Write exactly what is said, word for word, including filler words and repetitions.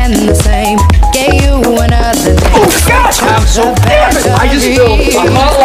been the same. Gave you another day. Oh God! I'm so bad. I just feel.